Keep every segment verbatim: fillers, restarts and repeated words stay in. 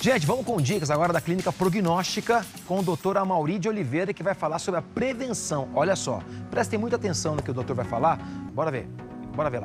Gente, vamos com dicas agora da Clínica Prognóstica com o doutor Amaury de Oliveira, que vai falar sobre a prevenção. Olha só, prestem muita atenção no que o doutor vai falar. Bora ver, bora ver lá.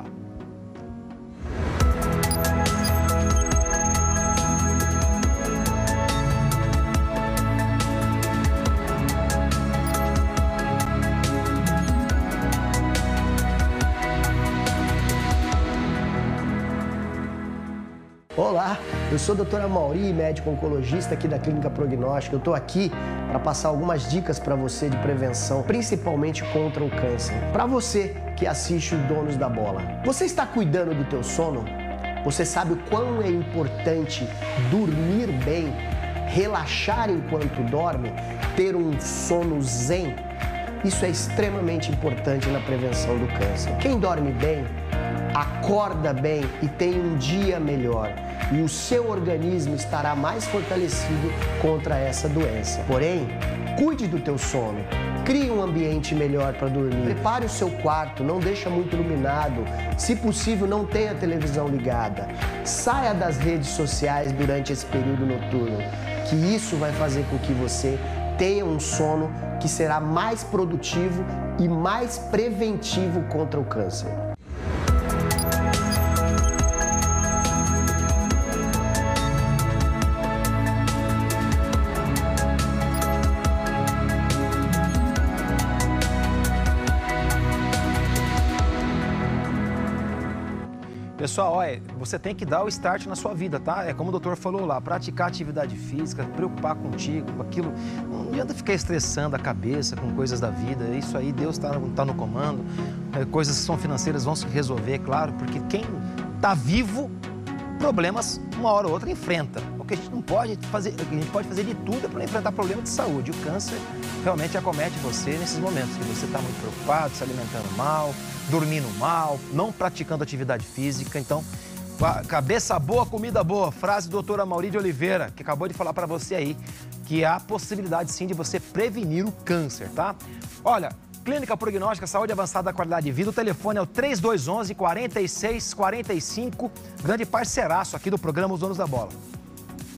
Olá, eu sou o doutor Amaury, médico oncologista aqui da Clínica Prognóstica. Eu estou aqui para passar algumas dicas para você de prevenção, principalmente contra o câncer. Para você que assiste o Donos da Bola, você está cuidando do teu sono? Você sabe o quão é importante dormir bem, relaxar enquanto dorme, ter um sono zen? Isso é extremamente importante na prevenção do câncer. Quem dorme bem, acorda bem e tem um dia melhor. E o seu organismo estará mais fortalecido contra essa doença. Porém, cuide do teu sono. Crie um ambiente melhor para dormir. Prepare o seu quarto, não deixa muito iluminado. Se possível, não tenha a televisão ligada. Saia das redes sociais durante esse período noturno, que isso vai fazer com que você tenha um sono que será mais produtivo e mais preventivo contra o câncer. Pessoal, olha, você tem que dar o start na sua vida, tá? É como o doutor falou lá, praticar atividade física, preocupar contigo, com aquilo. Não adianta ficar estressando a cabeça com coisas da vida. Isso aí, Deus está tá no comando. É, coisas que são financeiras vão se resolver, claro, porque quem está vivo, problemas, uma hora ou outra, enfrenta. O que a gente não pode fazer, a gente pode fazer de tudo para enfrentar problemas de saúde. O câncer realmente acomete você nesses momentos que você está muito preocupado, se alimentando mal, dormindo mal, não praticando atividade física. Então, cabeça boa, comida boa. Frase do doutor Amaury de Oliveira, que acabou de falar para você aí, que há possibilidade sim de você prevenir o câncer, tá? Olha, Clínica Prognóstica, saúde avançada, qualidade de vida. O telefone é o três dois um um, quatro seis quatro cinco, grande parceiraço aqui do programa Os Donos da Bola.